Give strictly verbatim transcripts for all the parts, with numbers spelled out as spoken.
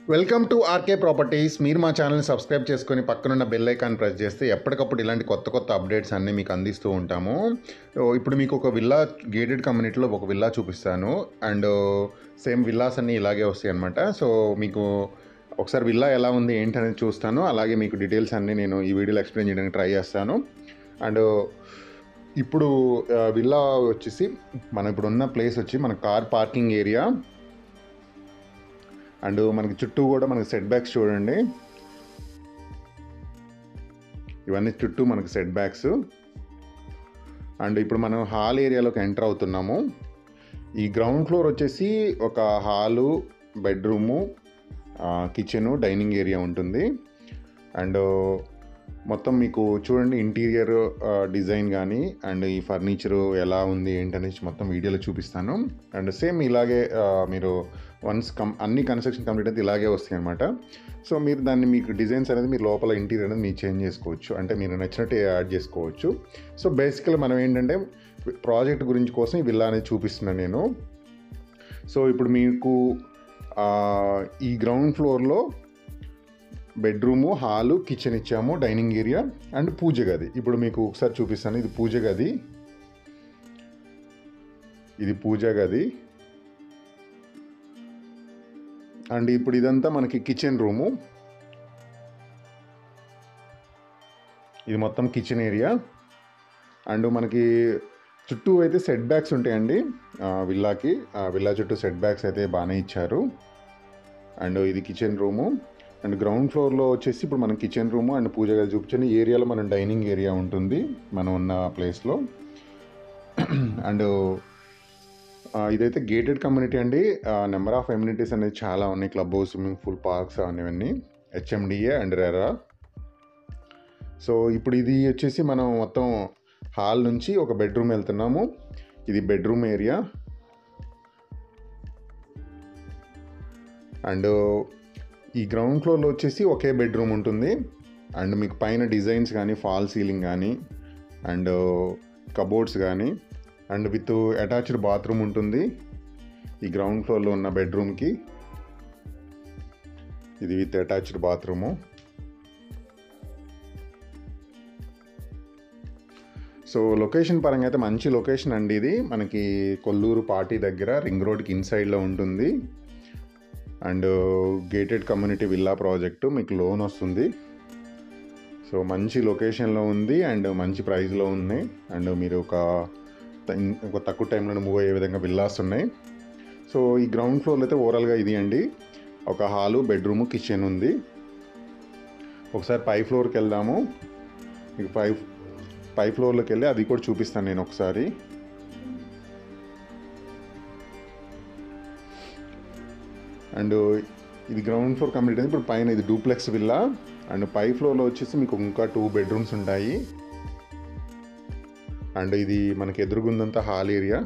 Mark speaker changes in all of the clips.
Speaker 1: Welcome to RK properties. మీరు మా ఛానల్ని సబ్స్క్రైబ్ చేసుకొని పక్కనున్న బెల్ ఐకాన్ ప్రెస్ చేస్తే ఎప్పటికప్పుడు ఇలాంటి కొత్త కొత్త అప్డేట్స్ అన్నీ మీకు అందిస్తూ ఉంటాము. ఇప్పుడు మీకు ఒక విల్లా గేటెడ్ కమ్యూనిటీలో ఒక విల్లా చూపిస్తాను. అండ్ సేమ్ విల్లాస్ అన్నీ ఇలాగే వస్తాయి అన్నమాట. సో మీకు ఒకసారి విల్లా ఎలా ఉంది ఏంటనేది చూస్తాను. అలాగే మీకు డీటెయిల్స్ అన్నీ నేను ఈ వీడియోలో ఎక్స్ప్లెయిన్ చేయడానికి ట్రై చేస్తాను. అండ్ ఇప్పుడు విల్లా వచ్చేసి మనం ఇప్పుడు ఉన్న ప్లేస్ వచ్చి మన కార్ పార్కింగ్ ఏరియా. అండ్ మనకి చుట్టూ కూడా మనకి సెట్ బ్యాక్స్ చూడండి, ఇవన్నీ చుట్టూ మనకి సెట్ బ్యాక్స్. అండ్ ఇప్పుడు మనం హాల్ ఏరియాలోకి ఎంటర్ అవుతున్నాము. ఈ గ్రౌండ్ ఫ్లోర్ వచ్చేసి ఒక hall, bedroom, kitchen, dining area ఉంటుంది. అండ్ మొత్తం మీకు చూడండి ఇంటీరియర్ డిజైన్ కానీ అండ్ ఈ ఫర్నిచరు ఎలా ఉంది ఏంటనేసి మొత్తం వీడియోలో చూపిస్తాను. అండ్ సేమ్ ఇలాగే మీరు వన్స్ కం అన్ని కన్స్ట్రక్షన్ కంప్లీట్ అయితే ఇలాగే వస్తాయి అనమాట. సో మీరు దాన్ని మీకు డిజైన్స్ అనేది మీరు లోపల ఇంటీరియర్ అనేది మీరు చేంజ్ చేసుకోవచ్చు, అంటే మీరు నచ్చినట్టు యాడ్ చేసుకోవచ్చు. సో బేసికల్గా మనం ఏంటంటే ప్రాజెక్ట్ గురించి కోసం ఈ విల్లా అనేది చూపిస్తున్నాను నేను. సో ఇప్పుడు మీకు ఈ గ్రౌండ్ ఫ్లోర్లో బెడ్రూము, హాలు, కిచెన్ ఇచ్చాము, డైనింగ్ ఏరియా అండ్ పూజ గది. ఇప్పుడు మీకు ఒకసారి చూపిస్తాను. ఇది పూజ గది, ఇది పూజ గది. అండ్ ఇప్పుడు ఇదంతా మనకి కిచెన్ రూము. ఇది మొత్తం కిచెన్ ఏరియా. అండ్ మనకి చుట్టూ అయితే సెట్ బ్యాక్స్ ఉంటాయండి విల్లాకి. విల్లా చుట్టూ సెట్ బ్యాక్స్ అయితే బాగానే ఇచ్చారు. అండ్ ఇది కిచెన్ రూము. అండ్ గ్రౌండ్ ఫ్లోర్లో వచ్చేసి ఇప్పుడు మనం కిచెన్ రూము అండ్ పూజ గది చూపించండి. ఏరియాలో మనం డైనింగ్ ఏరియా ఉంటుంది మనం ఉన్న ప్లేస్లో. అండ్ ఇదైతే గేటెడ్ కమ్యూనిటీ అండి. నెంబర్ ఆఫ్ ఎమ్యూనిటీస్ అనేది చాలా ఉన్నాయి. Club house, swimming pool, parks అవన్నీ హెచ్ఎండిఏ అండ్ రెరా. సో ఇప్పుడు ఇది వచ్చేసి మనం మొత్తం హాల్ నుంచి ఒక బెడ్రూమ్ వెళ్తున్నాము. ఇది బెడ్రూమ్ ఏరియా. అండ్ ఈ గ్రౌండ్ ఫ్లోర్లో వచ్చేసి ఒకే బెడ్రూమ్ ఉంటుంది. అండ్ మీకు పైన డిజైన్స్ కానీ, ఫాల్ సీలింగ్ కానీ అండ్ కబోర్డ్స్ కానీ అండ్ విత్ అటాచ్డ్ బాత్రూమ్ ఉంటుంది ఈ గ్రౌండ్ ఫ్లోర్లో ఉన్న బెడ్రూమ్కి. ఇది with attached bathroom. So location పరంగా అయితే మంచి లొకేషన్ అండి. ఇది మనకి కొల్లూరు పాటి దగ్గర రింగ్ రోడ్కి ఇన్సైడ్లో ఉంటుంది. And gated community villa project, మీకు లోన్ వస్తుంది. సో మంచి లొకేషన్లో ఉంది అండ్ మంచి ప్రైస్లో ఉన్నాయి. అండ్ మీరు ఒక ఒక తక్కువ టైంలో మూవ్ అయ్యే విధంగా విల్లాస్ ఉన్నాయి. సో ఈ గ్రౌండ్ ఫ్లోర్లో అయితే ఓవరాల్గా ఇది అండి. ఒక హాలు, బెడ్రూము, కిచెన్ ఉంది. ఒకసారి పై ఫ్లోర్కి వెళ్దాము. మీకు పై పై ఫ్లోర్లోకి వెళ్ళి అది కూడా చూపిస్తాను నేను ఒకసారి. అండ్ ఇది గ్రౌండ్ ఫ్లోర్ కంప్లీట్ అయింది. ఇప్పుడు పైన ఇది డూప్లెక్స్ విల్లా. అండ్ పై ఫ్లోర్లో వచ్చేసి మీకు ఇంకా టూ బెడ్రూమ్స్ ఉంటాయి. అండ్ ఇది మనకి ఎదురుగుందంతా హాల్ ఏరియా.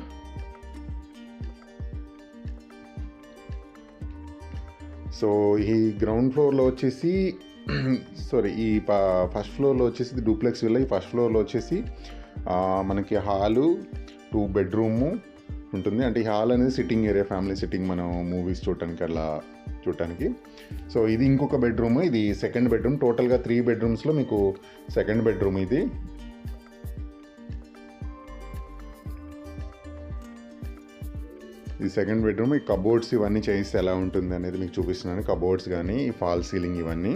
Speaker 1: సో ఈ గ్రౌండ్ ఫ్లోర్లో వచ్చేసి సారీ ఈ ఫస్ట్ ఫ్లోర్లో వచ్చేసి డూప్లెక్స్ విల్లా. ఈ ఫస్ట్ ఫ్లోర్లో వచ్చేసి మనకి హాలు, టూ బెడ్రూము ఉంటుంది. అంటే ఈ హాల్ అనేది సిట్టింగ్ ఏరియా, ఫ్యామిలీ సిట్టింగ్, మనం మూవీస్ చూడటానికి అలా చూడటానికి. సో ఇది ఇంకొక బెడ్రూమ్, ఇది సెకండ్ బెడ్రూమ్. టోటల్గా త్రీ బెడ్రూమ్స్లో మీకు సెకండ్ బెడ్రూమ్ ఇది. ఇది సెకండ్ బెడ్రూమ్. ఈ కబోర్డ్స్ ఇవన్నీ చేయిస్తే ఎలా ఉంటుంది అనేది మీకు చూపిస్తున్నాను. కబోర్డ్స్ కానీ ఈ ఫాల్ సీలింగ్ ఇవన్నీ.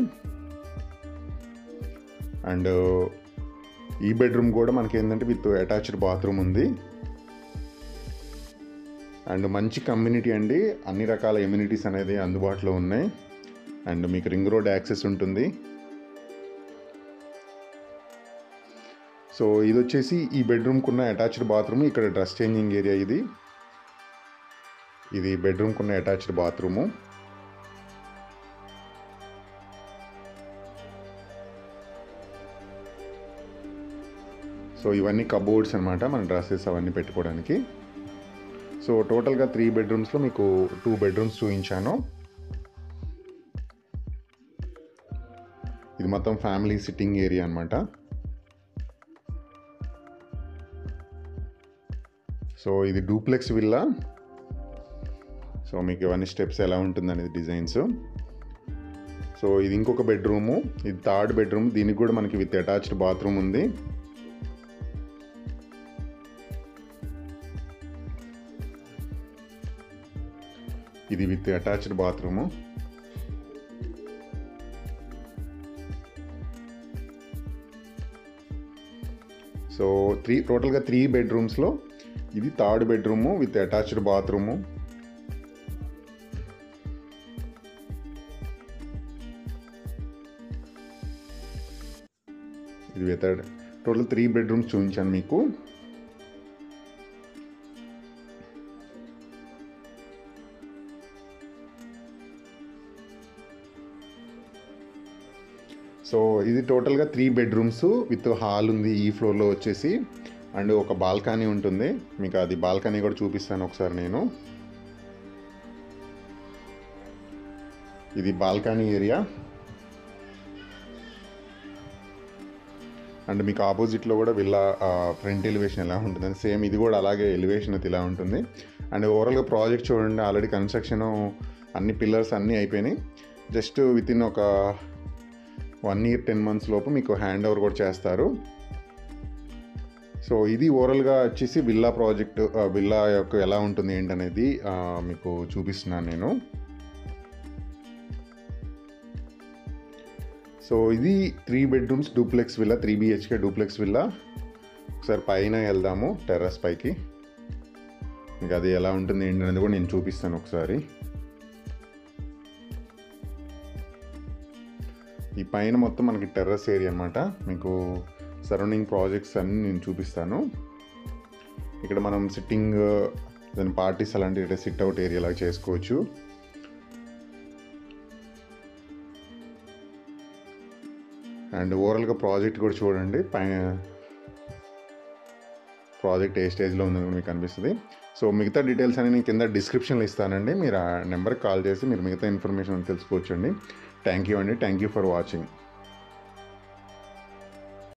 Speaker 1: అండ్ ఈ బెడ్రూమ్ కూడా మనకి ఏంటంటే విత్ అటాచ్డ్ బాత్రూమ్ ఉంది. అండ్ మంచి కమ్యూనిటీ అండి, అన్ని రకాల ఎమ్యూనిటీస్ అనేది అందుబాటులో ఉన్నాయి. అండ్ మీకు రింగ్ రోడ్ యాక్సెస్ ఉంటుంది. సో ఇది వచ్చేసి ఈ బెడ్రూమ్కి ఉన్న అటాచ్డ్ బాత్రూమ్. ఇక్కడ డ్రెస్ చేంజింగ్ ఏరియా. ఇది ఇది బెడ్రూమ్కి ఉన్న అటాచ్డ్ బాత్రూము. సో ఇవన్నీ కబోర్డ్స్ అనమాట, మన డ్రెస్సెస్ అవన్నీ పెట్టుకోవడానికి. సో టోటల్గా త్రీ బెడ్రూమ్స్లో మీకు టూ బెడ్రూమ్స్ చూపించాను. ఇది మొత్తం ఫ్యామిలీ సిట్టింగ్ ఏరియా అనమాట. సో ఇది డూప్లెక్స్ విల్లా. సో మీకు ఇవన్నీ స్టెప్స్ ఎలా ఉంటుంది అనేది డిజైన్స్. సో ఇది ఇంకొక బెడ్రూము, ఇది థర్డ్ బెడ్రూమ్. దీనికి కూడా మనకి విత్ అటాచ్డ్ బాత్రూమ్ ఉంది. ఇది with attached bathroom. So three టోటల్గా త్రీ బెడ్రూమ్స్లో ఇది third bedroom with attached bathroom. ఇది విత్ టోటల్ త్రీ బెడ్రూమ్స్ చూపించాను మీకు. సో ఇది టోటల్గా త్రీ బెడ్రూమ్స్ విత్ హాల్ ఉంది ఈ ఫ్లోర్లో వచ్చేసి, అండ్ ఒక బాల్కనీ ఉంటుంది. మీకు అది బాల్కనీ కూడా చూపిస్తాను ఒకసారి నేను. ఇది బాల్కనీ ఏరియా. అండ్ మీకు ఆపోజిట్లో కూడా విల్లా ఫ్రంట్ ఎలివేషన్ ఎలా ఉంటుందని సేమ్ ఇది కూడా అలాగే ఎలివేషన్ అయితే ఇలా ఉంటుంది. అండ్ ఓవరాల్గా ప్రాజెక్ట్ చూడండి, ఆల్రెడీ కన్స్ట్రక్షన్ అన్ని పిల్లర్స్ అన్నీ అయిపోయినాయి. జస్ట్ విత్ ఇన్ ఒక వన్ ఇయర్ టెన్ మంత్స్ లోపు మీకు హ్యాండ్ ఓవర్ కూడా చేస్తారు. సో ఇది ఓవరాల్గా వచ్చేసి విల్లా ప్రాజెక్ట్, విల్లా యొక్క ఎలా ఉంటుంది ఏంటనేది మీకు చూపిస్తున్నాను నేను. సో ఇది three bedrooms duplex villa, three BHK duplex villa. ఒకసారి పైన వెళ్దాము టెర్రస్ పైకి, మీకు అది ఎలా ఉంటుంది ఏంటనేది కూడా నేను చూపిస్తాను ఒకసారి. ఈ పైన మొత్తం మనకి టెర్రస్ ఏరియా అనమాట. మీకు సరౌండింగ్ ప్రాజెక్ట్స్ అన్నీ నేను చూపిస్తాను. ఇక్కడ మనం సిట్టింగ్ దాని పార్టీస్ అలాంటి సిట్ అవుట్ ఏరియా లాగా చేసుకోవచ్చు. అండ్ ఓవరాల్గా ప్రాజెక్ట్ కూడా చూడండి, పైన ప్రాజెక్ట్ ఏ స్టేజ్లో ఉందని మీకు అనిపిస్తుంది. సో మిగతా డీటెయిల్స్ అని నేను కింద డిస్క్రిప్షన్లో ఇస్తానండి. మీరు ఆ నెంబర్కి కాల్ చేసి మీరు మిగతా ఇన్ఫర్మేషన్ తెలుసుకోవచ్చండి. థ్యాంక్ యూ అండి. Thank you for watching.